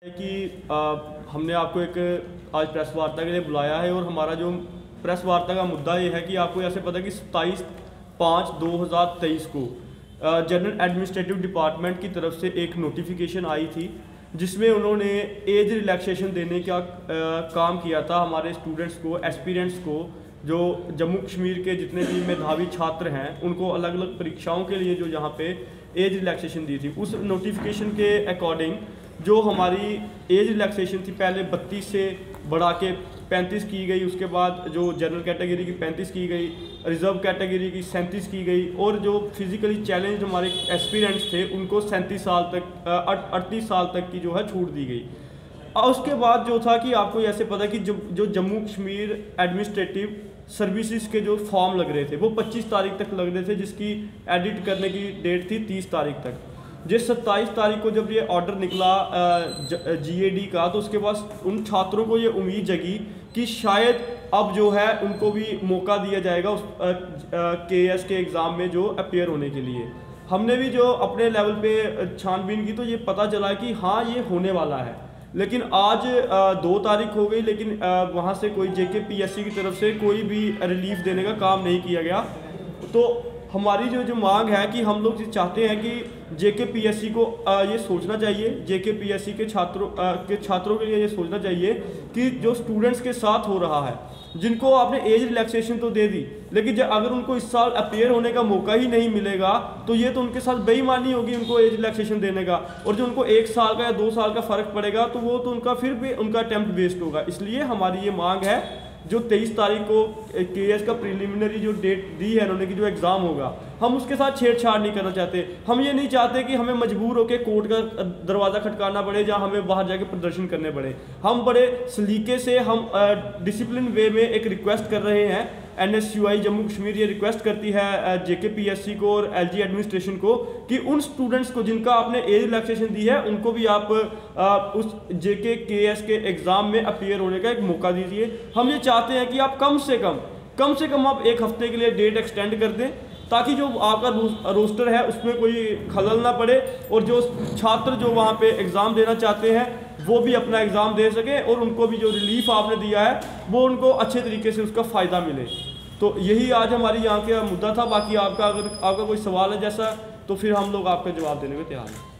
कि हमने आपको एक आज प्रेस वार्ता के लिए बुलाया है और हमारा जो प्रेस वार्ता का मुद्दा ये है कि आपको ऐसे पता है कि 27/5/2023 को जनरल एडमिनिस्ट्रेटिव डिपार्टमेंट की तरफ से एक नोटिफिकेशन आई थी जिसमें उन्होंने एज रिलैक्सेशन देने का काम किया था हमारे स्टूडेंट्स को, एस्पिरेंट्स को, जो जम्मू कश्मीर के जितने भी मेधावी छात्र हैं उनको अलग अलग परीक्षाओं के लिए जो यहाँ पे एज रिलैक्सेशन दी थी। उस नोटिफिकेशन के अकॉर्डिंग जो हमारी एज रिलैक्सेशन थी पहले 32 से बढ़ा के 35 की गई, उसके बाद जो जनरल कैटेगरी की 35 की गई, रिजर्व कैटेगरी की 37 की गई और जो फिजिकली चैलेंज हमारे एस्पिरेंट्स थे उनको 37 साल तक 38 साल तक की जो है छूट दी गई। और उसके बाद जो था कि आपको ऐसे पता कि जो जम्मू कश्मीर एडमिनिस्ट्रेटिव सर्विसेज के जो फॉर्म लग रहे थे वो 25 तारीख तक लग रहे थे, जिसकी एडिट करने की डेट थी 30 तारीख तक। जिस 27 तारीख को जब ये ऑर्डर निकला GAD का, तो उसके बाद उन छात्रों को ये उम्मीद जगी कि शायद अब जो है उनको भी मौका दिया जाएगा उस KS के एग्ज़ाम में जो अपीयर होने के लिए। हमने भी जो अपने लेवल पे छानबीन की तो ये पता चला कि हाँ ये होने वाला है, लेकिन आज 2 तारीख हो गई, लेकिन वहाँ से कोई JKPSC की तरफ से कोई भी रिलीफ देने का काम नहीं किया गया। तो हमारी जो मांग है कि हम लोग चाहते हैं कि JKPSC को ये सोचना चाहिए, JKPSC के छात्रों के लिए ये सोचना चाहिए कि जो स्टूडेंट्स के साथ हो रहा है, जिनको आपने एज रिलैक्सेशन तो दे दी, लेकिन जब अगर उनको इस साल अपीयर होने का मौका ही नहीं मिलेगा तो ये तो उनके साथ बेईमानी होगी उनको एज रिलैक्सेशन देने का, और जो उनको 1 साल का या 2 साल का फ़र्क पड़ेगा तो वो तो उनका फिर भी उनका अटेम्प्ट वेस्ट होगा। इसलिए हमारी ये मांग है जो 23 तारीख को KS का प्रिलिमिनरी जो डेट दी है उन्होंने कि जो एग्ज़ाम होगा, हम उसके साथ छेड़छाड़ नहीं करना चाहते। हम ये नहीं चाहते कि हमें मजबूर होकर कोर्ट का दरवाज़ा खटकाना पड़े या हमें बाहर जाके प्रदर्शन करने पड़े। हम बड़े सलीके से हम डिसिप्लिन वे में एक रिक्वेस्ट कर रहे हैं। NSUI जम्मू कश्मीर ये रिक्वेस्ट करती है JKPSC को और LG एडमिनिस्ट्रेशन को कि उन स्टूडेंट्स को जिनका आपने एज रिलैक्सेशन दी है उनको भी आप उस JKKS के एग्ज़ाम में अपीयर होने का एक मौका दीजिए। हम ये चाहते हैं कि आप कम से कम आप 1 हफ्ते के लिए डेट एक्सटेंड कर दें, ताकि जो आपका रोस्टर है उसमें कोई खलल ना पड़े और जो छात्र जो वहाँ पे एग्ज़ाम देना चाहते हैं वो भी अपना एग्ज़ाम दे सकें और उनको भी जो रिलीफ आपने दिया है वो उनको अच्छे तरीके से उसका फ़ायदा मिले। तो यही आज हमारी यहाँ का मुद्दा था। बाकी अगर आपका कोई सवाल है जैसा, तो फिर हम लोग आपका जवाब देने में तैयार हैं।